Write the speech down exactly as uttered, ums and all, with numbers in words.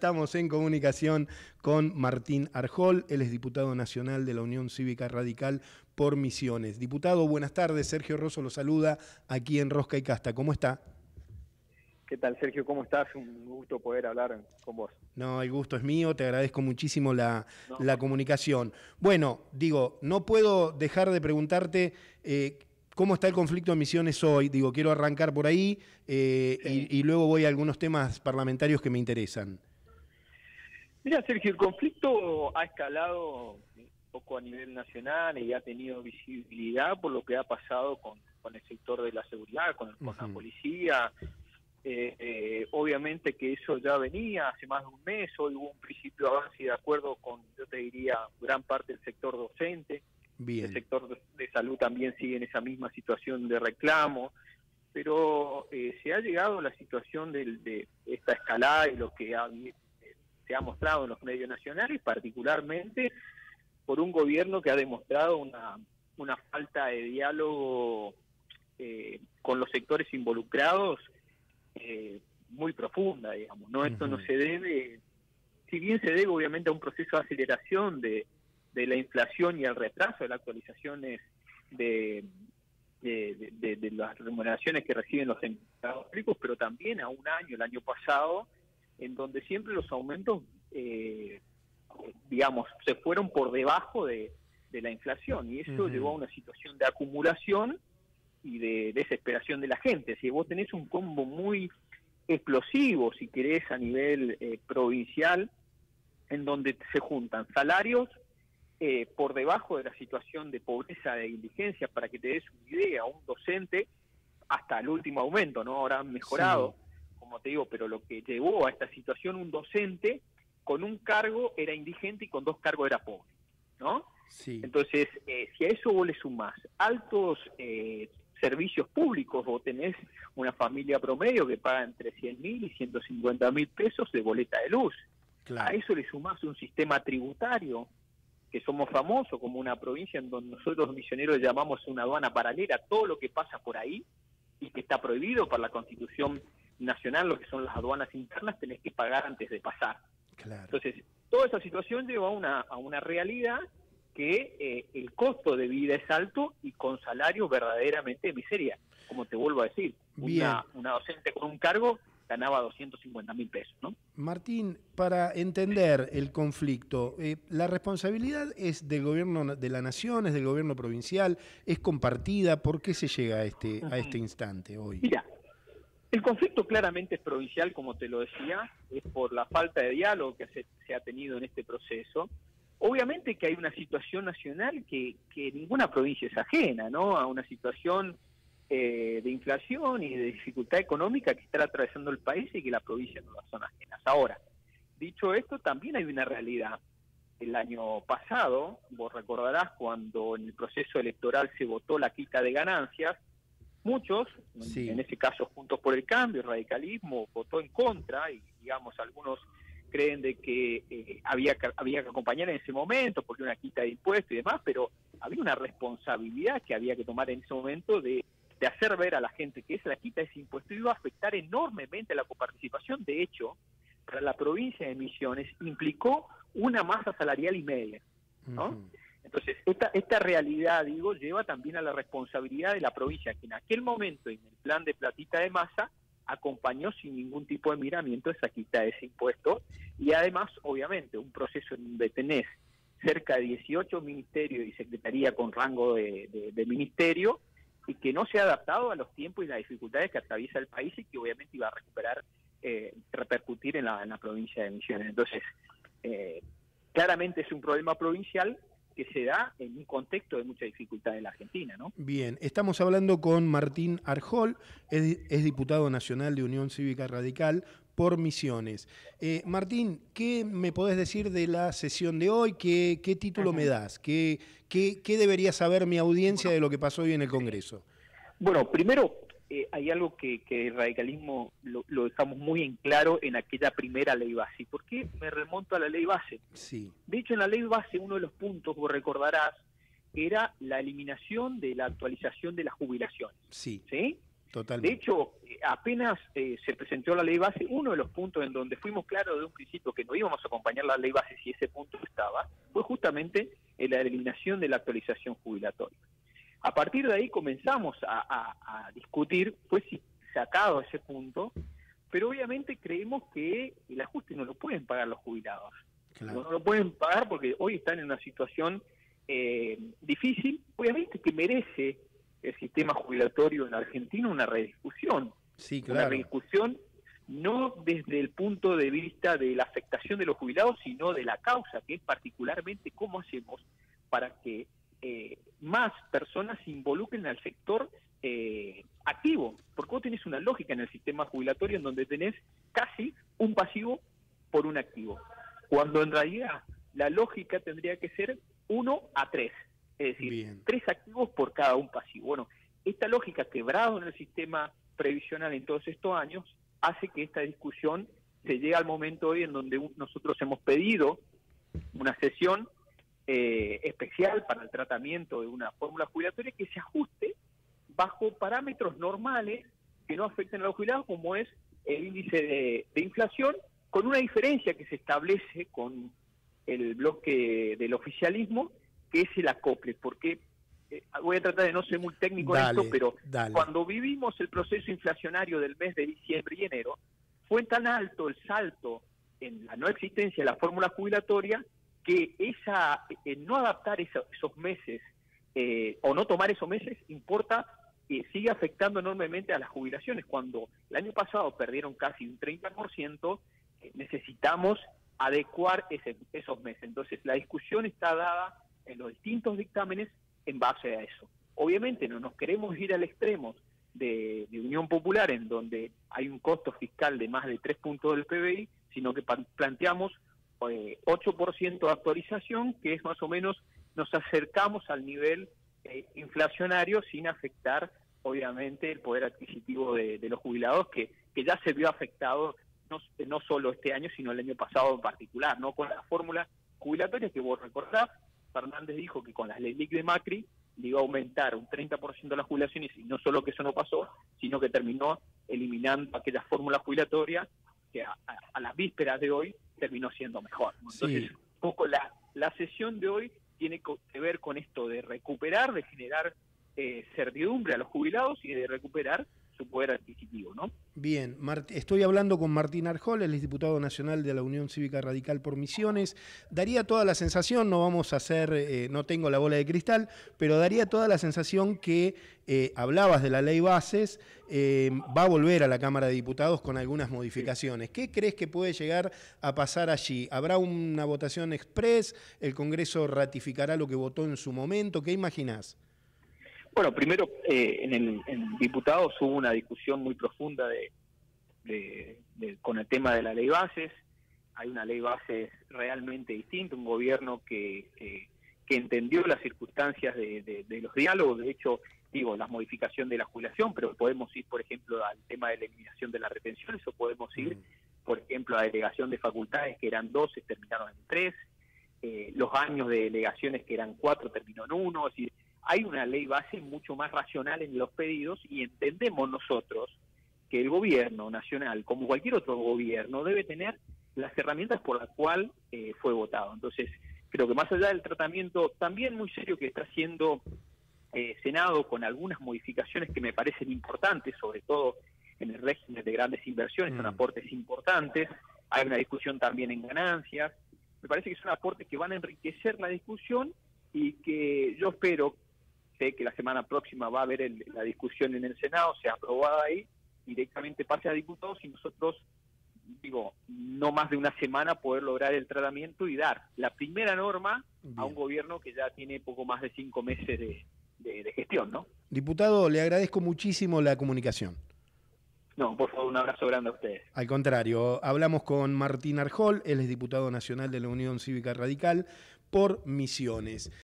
estamos en comunicación con Martín Arjol, él es diputado nacional de la Unión Cívica Radical por Misiones. Diputado, buenas tardes, Sergio Rosso lo saluda aquí en Rosca y Casta, ¿cómo está? ¿Qué tal, Sergio? ¿Cómo estás? Un gusto poder hablar con vos. No, el gusto es mío, te agradezco muchísimo la, No, la comunicación. Bueno, digo, no puedo dejar de preguntarte eh, cómo está el conflicto de Misiones hoy. Digo, quiero arrancar por ahí eh, sí. y, y luego voy a algunos temas parlamentarios que me interesan. Mira, Sergio, el conflicto ha escalado un poco a nivel nacional y ha tenido visibilidad por lo que ha pasado con, con el sector de la seguridad, con, con uh-huh. la policía. Eh, eh, obviamente que eso ya venía hace más de un mes, hoy hubo un principio de avance y de acuerdo con, yo te diría, gran parte del sector docente. Bien. El sector de, de salud también sigue en esa misma situación de reclamo, pero eh, se ha llegado a la situación de, de esta escalada y lo que ha, eh, se ha mostrado en los medios nacionales, particularmente por un gobierno que ha demostrado una, una falta de diálogo eh, con los sectores involucrados Eh, muy profunda, digamos, ¿no? Esto uh-huh. no se debe, si bien se debe obviamente a un proceso de aceleración de, de la inflación y al retraso de las actualizaciones de, de, de, de las remuneraciones que reciben los empleados públicos, pero también a un año, el año pasado, en donde siempre los aumentos, eh, digamos, se fueron por debajo de, de la inflación, y eso uh-huh. llevó a una situación de acumulación y de desesperación de la gente. Si vos tenés un combo muy explosivo, si querés, a nivel eh, provincial, en donde se juntan salarios eh, por debajo de la situación de pobreza, de indigencia, para que te des una idea, un docente, hasta el último aumento, ¿no? Ahora han mejorado, sí. como te digo, pero lo que llevó a esta situación, un docente con un cargo era indigente y con dos cargos era pobre, ¿no? Sí. Entonces, eh, si a eso vos le sumás altos eh, servicios públicos, vos tenés una familia promedio que paga entre cien mil y ciento cincuenta mil pesos de boleta de luz. Claro. A eso le sumás un sistema tributario, que somos famosos como una provincia en donde nosotros los misioneros llamamos una aduana paralela, todo lo que pasa por ahí, y que está prohibido por la Constitución Nacional, lo que son las aduanas internas, tenés que pagar antes de pasar. Claro. Entonces, toda esa situación lleva a una, a una realidad que eh, el costo de vida es alto y con salario verdaderamente de miseria. Como te vuelvo a decir, una, una docente con un cargo ganaba doscientos cincuenta mil pesos, ¿no? Martín, para entender el conflicto, eh, ¿la responsabilidad es del gobierno de la nación, es del gobierno provincial, es compartida? ¿Por qué se llega a este, a este instante hoy? Mira, el conflicto claramente es provincial, como te lo decía, es por la falta de diálogo que se, se ha tenido en este proceso. Obviamente que hay una situación nacional que, que ninguna provincia es ajena, ¿no? A una situación eh, de inflación y de dificultad económica que está atravesando el país y que la provincia no son ajenas. Ahora, dicho esto, también hay una realidad. El año pasado, vos recordarás, cuando en el proceso electoral se votó la quita de ganancias, muchos, sí. en ese caso Juntos por el Cambio, el radicalismo, votó en contra y, digamos, algunos creen de que eh, había que había que acompañar en ese momento porque una quita de impuestos y demás, pero había una responsabilidad que había que tomar en ese momento de, de hacer ver a la gente que esa la quita de ese impuesto iba a afectar enormemente la coparticipación. De hecho, para la provincia de Misiones implicó una masa salarial y media, ¿no? Uh-huh. Entonces, esta, esta realidad, digo, lleva también a la responsabilidad de la provincia, que en aquel momento, en el plan de platita de masa, acompañó sin ningún tipo de miramiento esa quita de ese impuesto, y además, obviamente, un proceso en donde tenés cerca de dieciocho ministerios y secretaría con rango de, de, de ministerio, y que no se ha adaptado a los tiempos y las dificultades que atraviesa el país y que obviamente iba a recuperar, eh, repercutir en la, en la provincia de Misiones. Entonces, eh, claramente es un problema provincial que se da en un contexto de mucha dificultad en la Argentina, ¿no? Bien, estamos hablando con Martín Arjol, es, es diputado nacional de Unión Cívica Radical por Misiones. Eh, Martín, ¿qué me podés decir de la sesión de hoy? ¿Qué, qué título uh-huh. me das? ¿Qué, qué, ¿Qué debería saber mi audiencia bueno, de lo que pasó hoy en el Congreso? Bueno, primero, eh, hay algo que, que el radicalismo lo, lo dejamos muy en claro en aquella primera ley base. ¿Y por qué me remonto a la ley base? Sí. De hecho, en la ley base, uno de los puntos, vos recordarás, era la eliminación de la actualización de las jubilaciones. Sí. ¿Sí? Totalmente. De hecho, apenas eh, se presentó la ley base, uno de los puntos en donde fuimos claros de un principio que no íbamos a acompañar la ley base si ese punto estaba, fue justamente en la eliminación de la actualización jubilatoria. A partir de ahí comenzamos a, a, a discutir, fue si sacado ese punto, pero obviamente creemos que el ajuste no lo pueden pagar los jubilados. Claro. No lo pueden pagar porque hoy están en una situación eh, difícil, obviamente que merece el sistema jubilatorio en Argentina una rediscusión. Sí, claro. Una rediscusión no desde el punto de vista de la afectación de los jubilados, sino de la causa, que es particularmente cómo hacemos para que eh, más personas se involucren al sector eh, activo, porque vos tenés una lógica en el sistema jubilatorio en donde tenés casi un pasivo por un activo, cuando en realidad la lógica tendría que ser uno a tres, es decir, Bien. tres activos por cada un pasivo. Bueno, esta lógica quebrada en el sistema previsional en todos estos años hace que esta discusión se llegue al momento hoy en donde nosotros hemos pedido una sesión eh, especial para el tratamiento de una fórmula jubilatoria que se ajuste bajo parámetros normales que no afecten a los jubilados, como es el índice de, de inflación, con una diferencia que se establece con el bloque del oficialismo, que es el acople, porque eh, voy a tratar de no ser muy técnico en esto, pero dale. Cuando vivimos el proceso inflacionario del mes de diciembre y enero, fue tan alto el salto en la no existencia de la fórmula jubilatoria que esa eh, no adaptar esa, esos meses eh, o no tomar esos meses importa y eh, sigue afectando enormemente a las jubilaciones. Cuando el año pasado perdieron casi un treinta por ciento, eh, necesitamos adecuar ese, esos meses. Entonces la discusión está dada en los distintos dictámenes en base a eso. Obviamente no nos queremos ir al extremo de, de Unión Popular, en donde hay un costo fiscal de más de tres puntos del P B I, sino que planteamos eh, ocho por ciento de actualización, que es más o menos, nos acercamos al nivel eh, inflacionario sin afectar, obviamente, el poder adquisitivo de, de los jubilados, que, que ya se vio afectado no, no solo este año, sino el año pasado en particular, ¿no? Con la fórmula jubilatoria que vos recordás, Fernández dijo que con las leyes de Macri le iba a aumentar un treinta por ciento de las jubilaciones, y no solo que eso no pasó, sino que terminó eliminando aquella fórmula jubilatoria que a, a, a las vísperas de hoy terminó siendo mejor. Entonces, sí. un poco la, la sesión de hoy tiene que ver con esto de recuperar, de generar eh, certidumbre a los jubilados y de recuperar su poder adquisitivo, ¿no? Bien, Mart- estoy hablando con Martín Arjol, él es diputado nacional de la Unión Cívica Radical por Misiones. Daría toda la sensación, no vamos a hacer, eh, no tengo la bola de cristal, pero daría toda la sensación que eh, hablabas de la ley bases, eh, va a volver a la Cámara de Diputados con algunas modificaciones. ¿Qué crees que puede llegar a pasar allí? ¿Habrá una votación express? ¿El Congreso ratificará lo que votó en su momento? ¿Qué imaginás? Bueno, primero, eh, en, el, en diputados hubo una discusión muy profunda de, de, de, con el tema de la ley bases. Hay una ley bases realmente distinta, un gobierno que, que, que entendió las circunstancias de, de, de los diálogos. De hecho, digo, la modificación de la jubilación, pero podemos ir, por ejemplo, al tema de la eliminación de las retenciones, o podemos ir, por ejemplo, a la delegación de facultades, que eran doce, terminaron en tres. Eh, los años de delegaciones, que eran cuatro, terminó en uno. Es decir, hay una ley base mucho más racional en los pedidos, y entendemos nosotros que el gobierno nacional, como cualquier otro gobierno, debe tener las herramientas por las cuales eh, fue votado. Entonces, creo que más allá del tratamiento también muy serio que está haciendo eh, Senado, con algunas modificaciones que me parecen importantes, sobre todo en el régimen de grandes inversiones, mm. son aportes importantes. Hay una discusión también en ganancias. Me parece que son aportes que van a enriquecer la discusión, y que yo espero, sé que la semana próxima va a haber el, la discusión en el Senado, sea aprobada ahí, directamente pase a diputados, y nosotros, digo, no más de una semana poder lograr el tratamiento y dar la primera norma Bien. a un gobierno que ya tiene poco más de cinco meses de, de, de gestión, ¿no? Diputado, le agradezco muchísimo la comunicación. No, por favor, un abrazo grande a ustedes. Al contrario, hablamos con Martín Arjol, él es diputado nacional de la Unión Cívica Radical por Misiones.